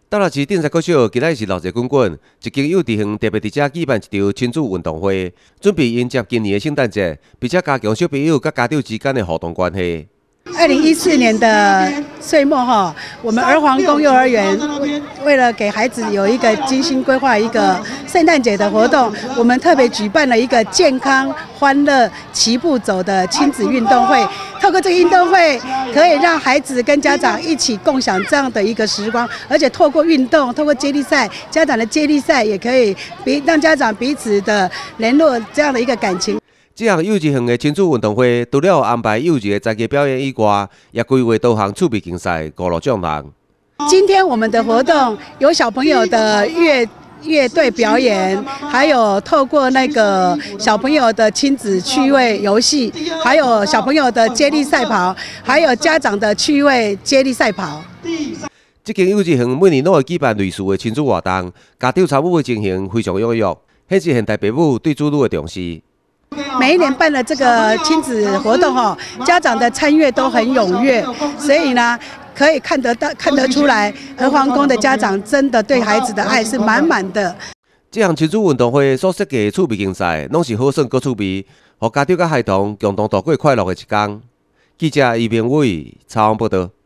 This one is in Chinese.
台南市顶山国小今仔是闹热滚滚，一间幼稚园特别伫遮举办一场亲子运动会，准备迎接今年的圣诞节，并且加强小朋友甲家长之间的互动关系。 2014年的岁末我们儿皇宫幼儿园为了给孩子有一个精心规划一个圣诞节的活动，我们特别举办了一个健康欢乐齐步走的亲子运动会。透过这个运动会，可以让孩子跟家长一起共享这样的一个时光，而且透过运动，透过接力赛，家长的接力赛也可以让家长彼此的联络这样的一个感情。 这样幼稚园的亲子运动会，除了安排幼稚的才艺表演以外，也规划多项趣味竞赛，鼓励奖项。 今天我们的活动有小朋友的乐队表演，还有透过那个小朋友的亲子趣味游戏，还有小朋友的接力赛跑，还有家长的趣味接力赛跑。 这间幼稚园每年都会举办类似的亲子活动，家长参与的情形非常踊跃，显示现代父母对子女的重视。 每一年办的这个亲子活动家长的参与都很踊跃，所以呢，可以看得出来，儿皇宫的家长真的对孩子的爱是满满的。 这项亲子运动会所设计的趣味竞赛，拢是好耍搁趣味，让家长甲孩童共同度过快乐的一天。记者余明伟采访报道。